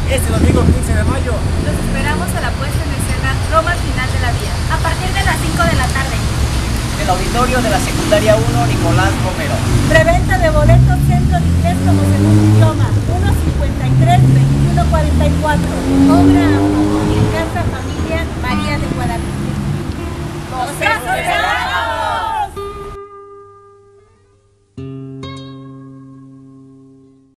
este domingo 15 de mayo. Los esperamos a la puesta en escena Roma al final de la vía, a partir de las 5 de la tarde. Del auditorio de la Secundaria 1 Nicolás Romero. Preventa de boletos Centro de Inglés como segundo idioma, 1.53, 21.44. Obra en Casa